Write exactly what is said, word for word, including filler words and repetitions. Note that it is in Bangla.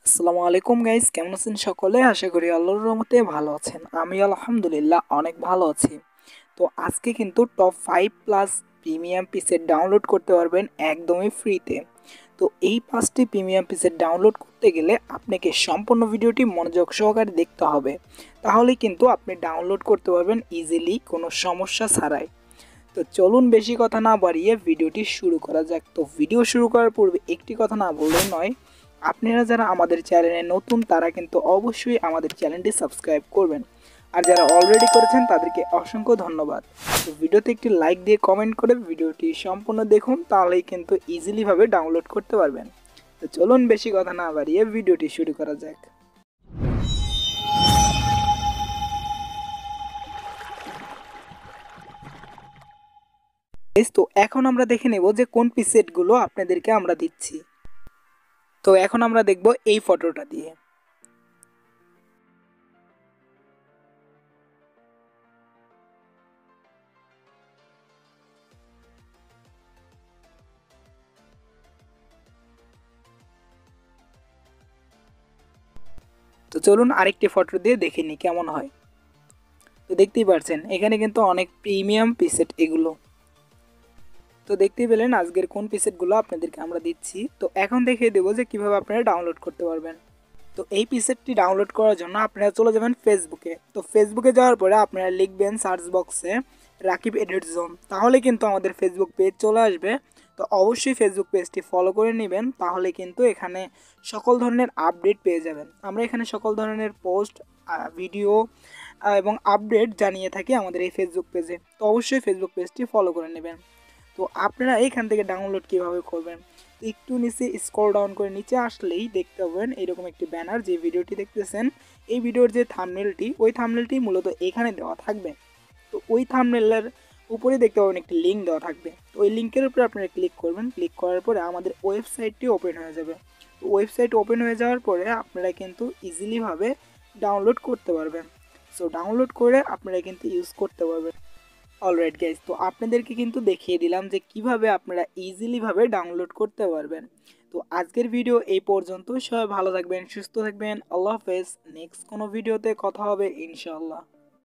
আসসালামু আলাইকুম গাইস, কেমন আছেন সকলে? আশা করি আল্লাহর রহমতে ভালো আছেন। আমি আলহামদুলিল্লাহ অনেক ভালো আছি। তো আজকে কিন্তু top five plus premium preset download করতে পারবেন একদমই ফ্রিতে। তো এই পাঁচটি প্রিমিয়াম পিসেট ডাউনলোড করতে গেলে আপনাকে সম্পূর্ণ ভিডিওটি মনোযোগ সহকারে দেখতে হবে, তাহলেই কিন্তু আপনি ডাউনলোড করতে পারবেন ইজিলি, কোনো সমস্যা ছাড়াই। তো চলুন বেশি কথা না বাড়িয়ে ভিডিওটি শুরু করা যাক। তো ভিডিও শুরু করার পূর্বে একটি কথা না বললেই নয়, আপনারা যারা আমাদের চ্যানেলে নতুন তারা কিন্তু অবশ্যই আমাদের চ্যানেলটি সাবস্ক্রাইব করবেন, আর যারা অলরেডি করেছেন তাদেরকে অসংখ্য ধন্যবাদ। তো ভিডিওতে একটি লাইক দিয়ে কমেন্ট করে ভিডিওটি সম্পূর্ণ দেখুন, তাহলেই কিন্তু ইজিলিভাবে ডাউনলোড করতে পারবেন। তো চলুন বেশি কথা না বাড়িয়ে ভিডিওটি শুরু করা যাক। তো এখন আমরা দেখে নেব যে কোন পিসেটগুলো আপনাদেরকে আমরা দিচ্ছি। তো এখন আমরা দেখব এই ফটোটা দিয়ে। তো চলুন আরেকটি ফটো দিয়ে দেখে নিই কেমন হয়। তো দেখতেই পারছেন এখানে কিন্তু অনেক প্রিমিয়াম পিসেট এগুলো। তো দেখতেই পেলেন আজকের কোন পিসেটগুলো আপনাদেরকে আমরা দিচ্ছি। তো এখন দেখিয়ে দেবো যে কিভাবে আপনারা ডাউনলোড করতে পারবেন। তো এই পিসেটটি ডাউনলোড করার জন্য আপনারা চলে যাবেন ফেসবুকে। তো ফেসবুকে যাওয়ার পরে আপনারা লিখবেন সার্চ বক্সে রাকিব এডিট জোন, তাহলে কিন্তু আমাদের ফেসবুক পেজ চলে আসবে। তো অবশ্যই ফেসবুক পেজটি ফলো করে নেবেন, তাহলে কিন্তু এখানে সকল ধরনের আপডেট পেয়ে যাবেন। আমরা এখানে সকল ধরনের পোস্ট, ভিডিও এবং আপডেট জানিয়ে থাকি আমাদের এই ফেসবুক পেজে। তো অবশ্যই ফেসবুক পেজটি ফলো করে নেবেন। তো আপনারা এইখান থেকে ডাউনলোড কীভাবে করবেন, তো একটু নিচে স্ক্রল ডাউন করে নিচে আসলেই দেখতে পাবেন এরকম একটি ব্যানার। যে ভিডিওটি দেখতেছেন এই ভিডিওর যে থাম্বনেলটি, ওই থাম্বনেলটি মূলত এখানে দেওয়া থাকবে। তো ওই থাম্বনেলের উপরে দেখতে পাবেন একটি লিঙ্ক দেওয়া থাকবে। তো ওই লিঙ্কের উপরে আপনারা ক্লিক করবেন। ক্লিক করার পরে আমাদের ওয়েবসাইটটি ওপেন হয়ে যাবে। তো ওয়েবসাইট ওপেন হয়ে যাওয়ার পরে আপনারা কিন্তু ইজিলিভাবে ডাউনলোড করতে পারবেন। সো ডাউনলোড করে আপনারা কিন্তু ইউজ করতে পারবেন। অলরাইট গাইজ, তো আপনাদেরকে কিন্তু দেখিয়ে দিলাম যে কিভাবে আপনারা ইজিলিভাবে ডাউনলোড করতে পারবেন। তো আজকের ভিডিও এই পর্যন্ত। সবাই ভালো থাকবেন, সুস্থ থাকবেন। আল্লাহ হাফেজ। নেক্সট কোনো ভিডিওতে কথা হবে ইনশাআল্লাহ।